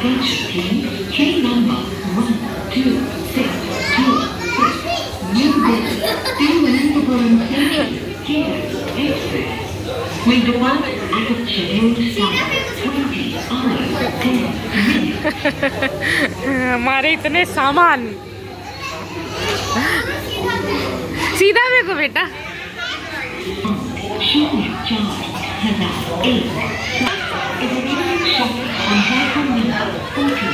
Attention team, train number 12626. New business, to Ananthapuram Station, Cater Express. We depart at a scheduled time, 20 hours, 10 minutes. हमारे इतने सामान। सीधा देखो बेटा। 04-1008 is a train shop on platform number 14.